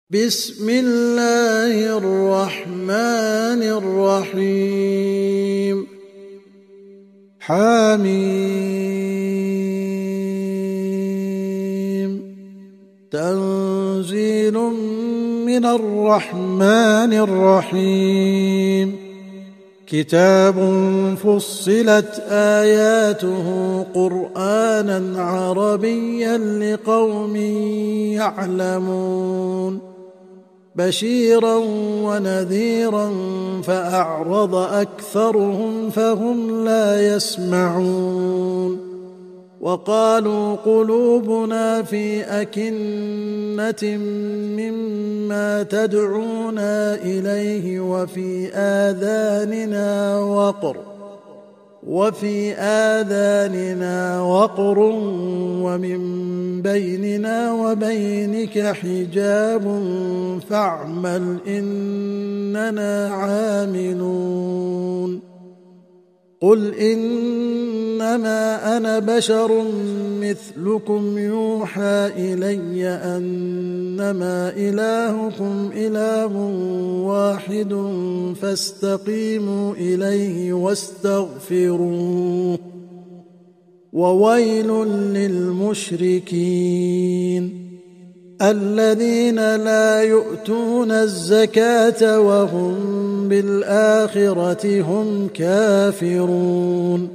بسم الله الرحمن الرحيم حميم تنزيل من الرحمن الرحيم كتاب فصلت آياته قرآنا عربيا لقوم يعلمون بشيرا ونذيرا فأعرض أكثرهم فهم لا يسمعون وقالوا قلوبنا في أكنة مما تدعونا إليه وفي آذاننا وقر ومن بيننا وبينك حجاب فاعمل إننا عاملون قل إنما أنا بشر مثلكم يوحى إلي أنما إلهكم إله واحد فاستقيموا إليه واستغفروه وويل للمشركين الذين لا يؤتون الزكاة وهم بالآخرة هم كافرون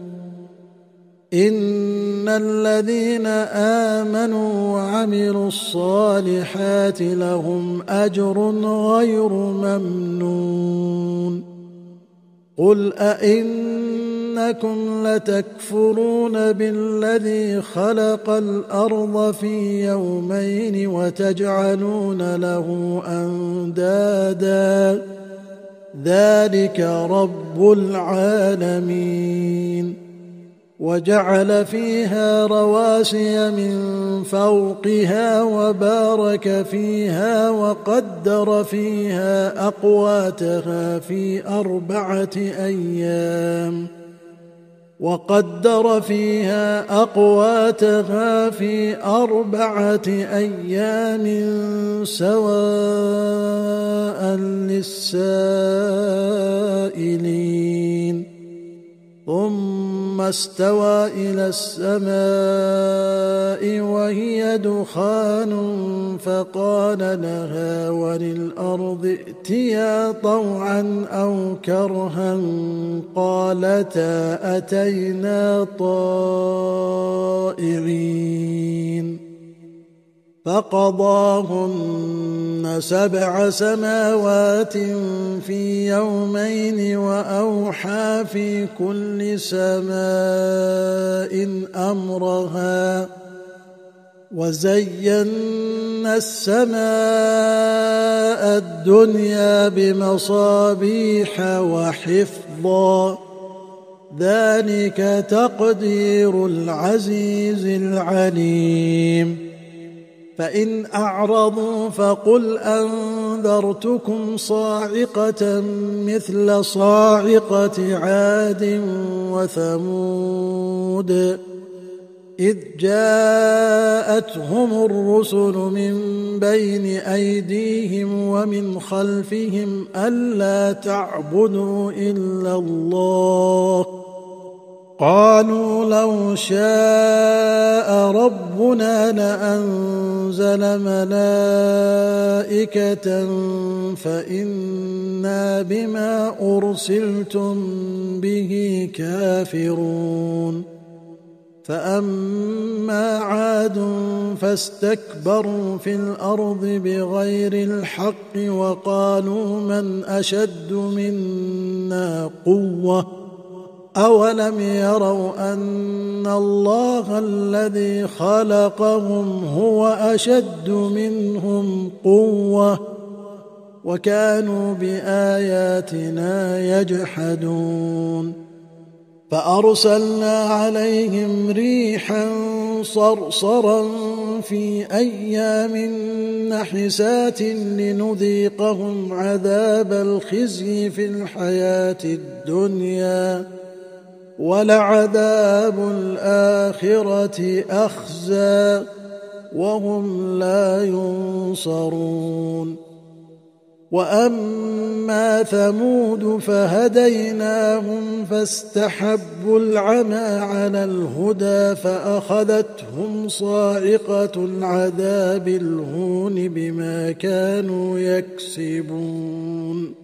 إن الذين آمنوا وعملوا الصالحات لهم أجر غير ممنون قل أئنكم لتكفرون بالذي خلق الأرض في يومين وتجعلون له أندادا ذلك رب العالمين وجعل فيها رواسي من فوقها وبارك فيها وقدر فيها أقواتها في أربعة أيام سواء للسائلين ثم استوى إلى السماء وهي دخان فقال لها وللأرض ائتيا طوعا أو كرها قالتا أتينا طائعين فقضاهن 7 سماوات في يومين وأوحى في كل سماء أمرها وزينا السماء الدنيا بمصابيح وحفظا ذلك تقدير العزيز العليم فإن أعرضوا فقل أنذرتكم صاعقة مثل صاعقة عاد وثمود إذ جاءتهم الرسل من بين أيديهم ومن خلفهم ألا تعبدوا إلا الله قالوا لو شاء ربنا لأنزل ملائكة فإنا بما أرسلتم به كافرون فأما عاد فاستكبروا في الأرض بغير الحق وقالوا من أشد منا قوة أولم يروا أن الله الذي خلقهم هو أشد منهم قوة وكانوا بآياتنا يجحدون فأرسلنا عليهم ريحا صرصرا في أيام نحسات لنذيقهم عذاب الخزي في الحياة الدنيا ولعذاب الآخرة أخزى وهم لا ينصرون. وأما ثمود فهديناهم فاستحبوا العمى على الهدى فأخذتهم صاعقة العذاب الهون بما كانوا يكسبون.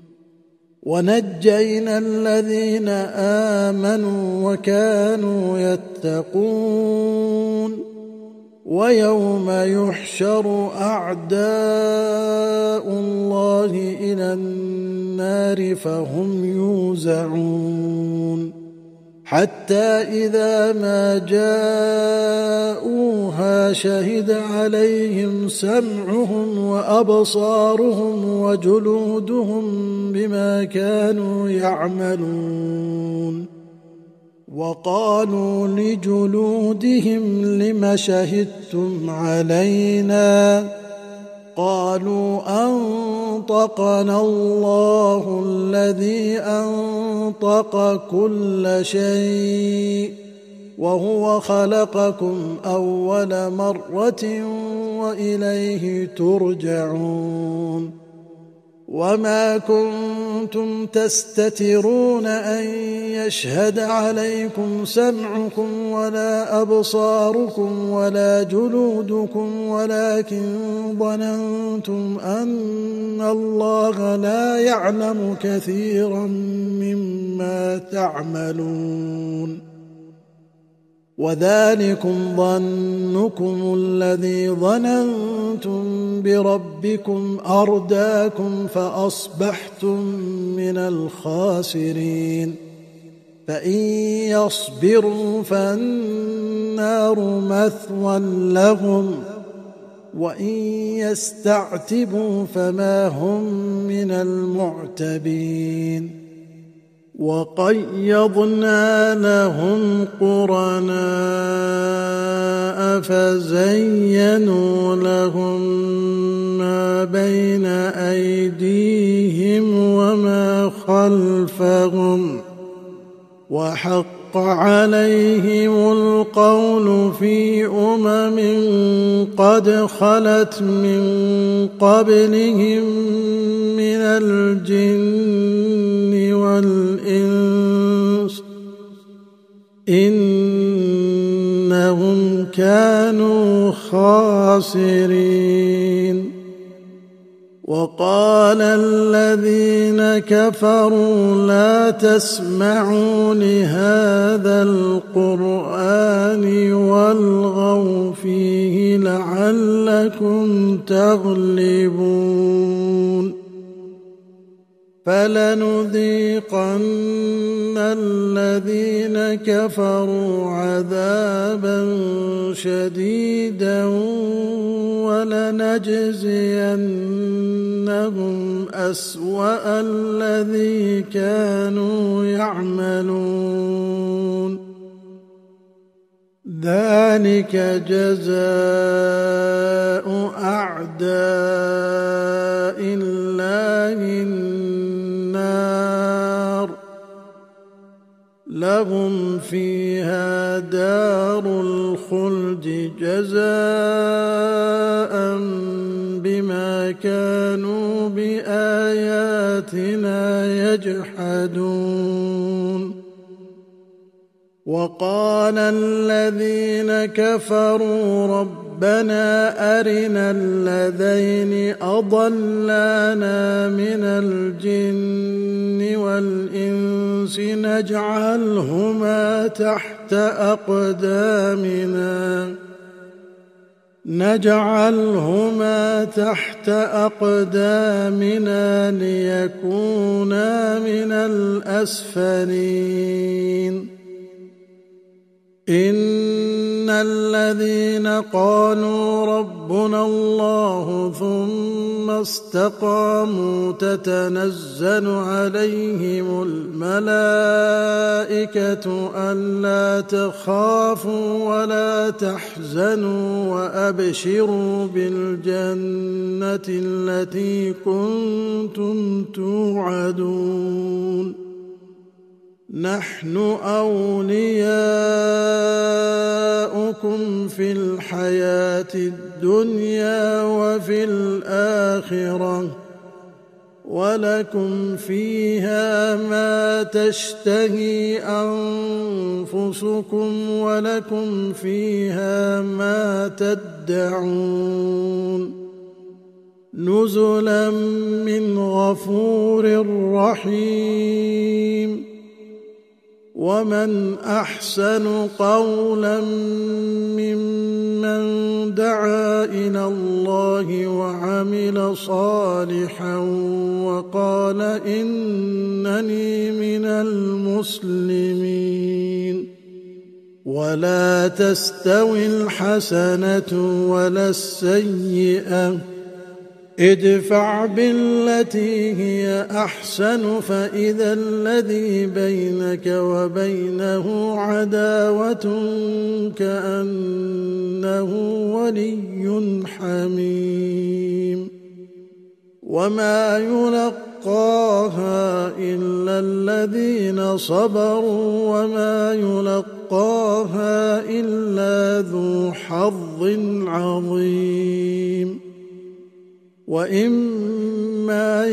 ونجينا الذين آمنوا وكانوا يتقون. ويوم يحشر أعداء الله إلى النار فهم يوزعون حتى إذا ما جاءوها شهد عليهم سمعهم وأبصارهم وجلودهم بما كانوا يعملون. وقالوا لجلودهم لم شهدتم علينا؟ قالوا أنطقنا الله الذي أنطق كل شيء وهو خلقكم أول مرة وإليه ترجعون. وما كنتم تستترون أن يشهد عليكم سمعكم ولا أبصاركم ولا جلودكم ولكن ظننتم أن الله لا يعلم كثيرا مما تعملون. وذلكم ظنكم الذي ظننتم بربكم أرداكم فأصبحتم من الخاسرين. فإن يصبروا فالنار مثوى لهم وإن يستعتبوا فما هم من المعتبين. وقيضنا لهم قرناء فزينوا لهم ما بين أيديهم وما خلفهم وحق عليهم القول في قد خلت من قبلهم من الجن والإنس إنهم كانوا خاسرين. وقال الذين كفروا لا تسمعوا لهذا القرآن والغوا فيه لعلكم تغلبون. فلنذيقن الذين كفروا عذابا شديدا ولنجزينهم أسوأ الذي كانوا يعملون. ذلك جزاء أعداء الله النار لهم فيها دار الخلد جزاء بما كانوا بآياتنا يجحدون. وقال الذين كفروا ربنا أرنا الذين أضلانا من الجن والإنس نجعلهما تحت أقدامنا ليكونا من الأسفلين. إن الذين قالوا ربنا الله ثم استقاموا تتنزل عليهم الملائكة ألا تخافوا ولا تحزنوا وأبشروا بالجنة التي كنتم توعدون. نحن أولياؤكم في الحياة الدنيا وفي الآخرة ولكم فيها ما تشتهي أنفسكم ولكم فيها ما تدعون نزلا من غفور رحيم ومن أحسن قولا ممن دعا إلى الله وعمل صالحا وقال إنني من المسلمين ولا تستوي الحسنة ولا السيئة ادفع بالتي هي أحسن فإذا الذي بينك وبينه عداوة كأنه ولي حميم وما يلقاها إلا الذين صبروا وما يلقاها إلا ذو حظ عظيم وإما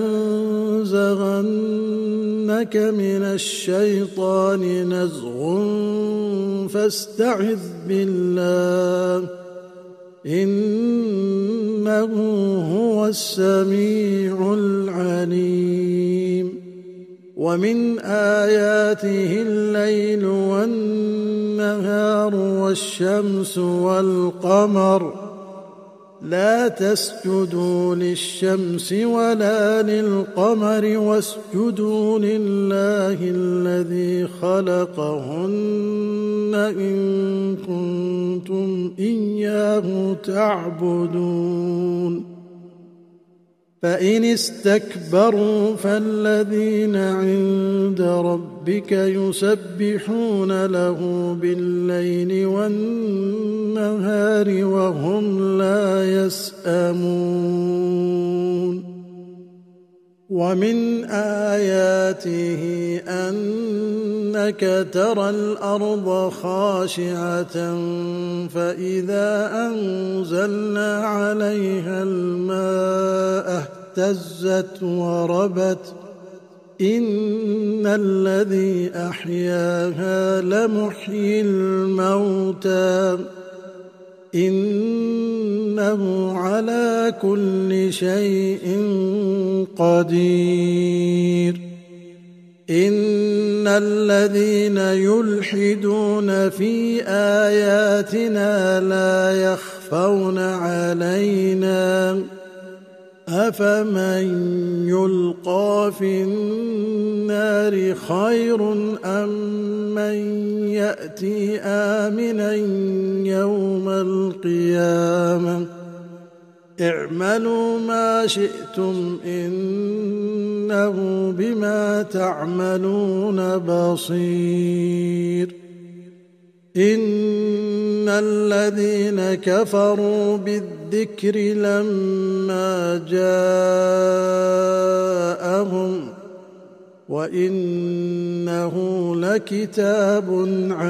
ينزغنك من الشيطان نزغ فاستعذ بالله إنه هو السميع العليم ومن آياته الليل والنهار والشمس والقمر لا تسجدوا للشمس ولا للقمر واسجدوا لله الذي خلقهن إن كنتم إياه تعبدون فإن استكبروا فالذين عند ربك يسبحون له بالليل والنهار وهم لا يسأمون ومن آياته أنك ترى الأرض خاشعة فإذا أنزلنا عليها الماء اهتزت وربت إن الذي أحياها لمحيي الموتى إنه على كل شيء قدير إن الذين يلحدون في آياتنا لا يخفون علينا أفمن يلقى في النار خير أم من يأتي آمنا يوم القيامة اعملوا ما شئتم إنه بما تعملون بصير إن الذين كفروا بالذكر لما جاءهم وإنه لكتاب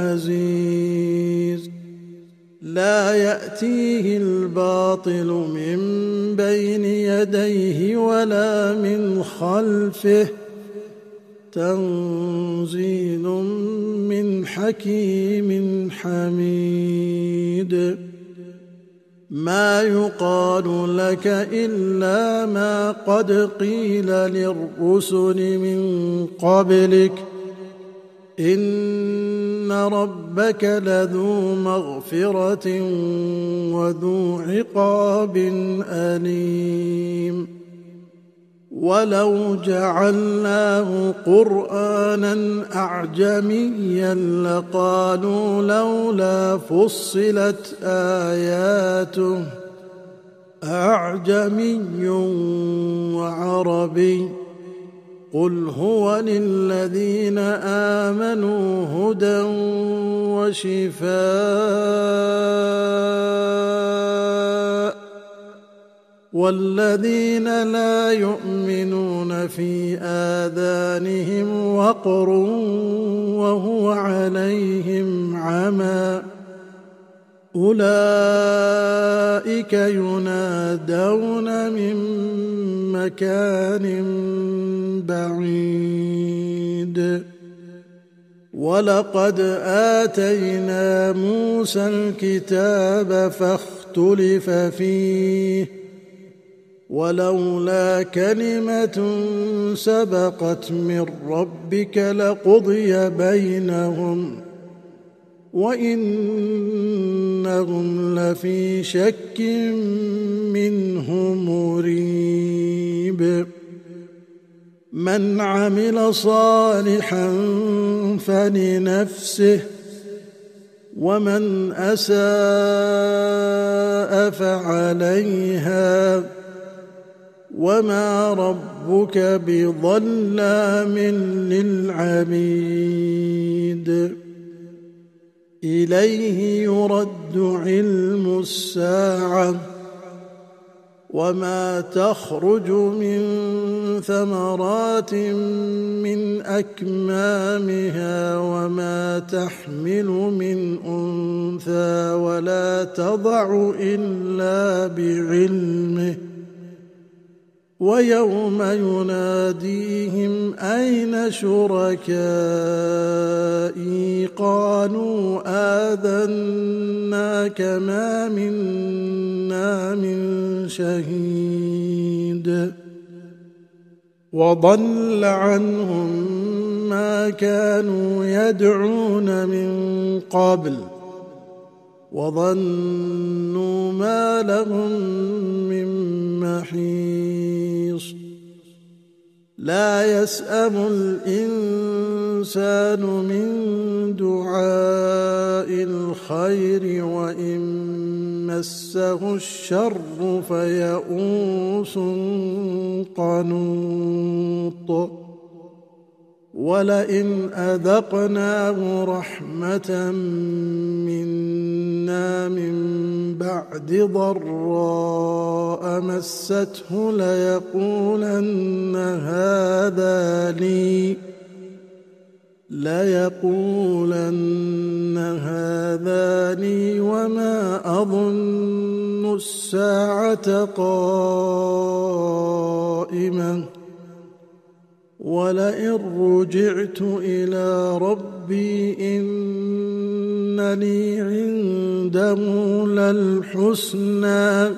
عزيز لا يأتيه الباطل من بين يديه ولا من خلفه تنزيل من حكيم حميد ما يقال لك إلا ما قد قيل للرسل من قبلك إن ربك لذو مغفرة وذو عقاب أليم ولو جعلناه قرآنا أعجميا لقالوا لولا فصلت آياته أعجمي وعربي قل هو للذين آمنوا هدى وشفاء والذين لا يؤمنون في آذانهم وقر وهو عليهم عمى أولئك ينادون من مكان بعيد ولقد آتينا موسى الكتاب فاختلف فيه ولولا كلمة سبقت من ربك لقضي بينهم وإنهم لفي شك منه مريب من عمل صالحا فلنفسه ومن أساء فعليها وما ربك بظلام للعبيد إليه يرد علم الساعة وما تخرج من ثمرات من أكمامها وما تحمل من أنثى ولا تضع إلا بعلمه ويوم يناديهم أين شركائي قالوا آذناك ما منا من شهيد وضل عنهم ما كانوا يدعون من قبل وظنوا ما لهم من محيص لا يسأم الإنسان من دعاء الخير وإن مسه الشر فيئوس قنوط ولئن أذقناه رحمة منا من بعد ضراء مسته ليقولن هذا لي وما أظن الساعة قائمة ولئن رجعت إلى ربي إن لي عنده للحسنى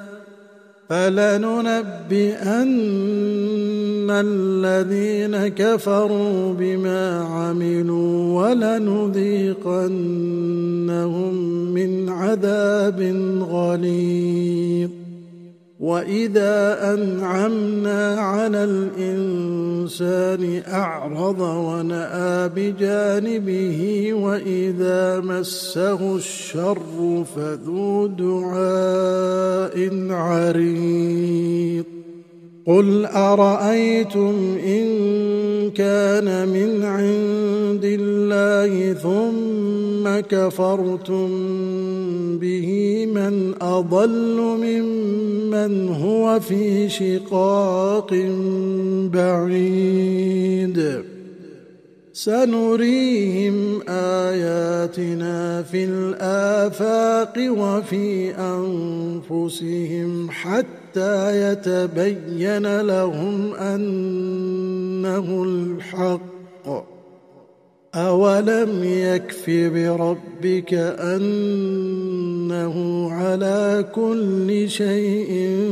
فلننبئن الذين كفروا بما عملوا ولنذيقنهم من عذاب غليظ وإذا أنعمنا على الإنسان أعرض ونأى بجانبه وإذا مسه الشر فذو دعاء عريض قل أرأيتم إن كان من عند الله ثم كفرتم به من أضل ممن هو في شقاق بعيد سنريهم آياتنا في الآفاق وفي أنفسهم حتى يتبين لهم أنه الحق أولم يكف بربك أنه على كل شيء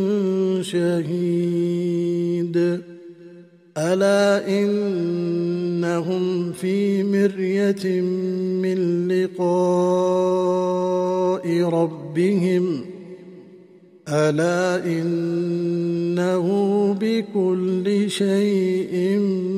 شهيد ألا إنهم في مرية من لقاء ربهم ألا إنه بكل شيء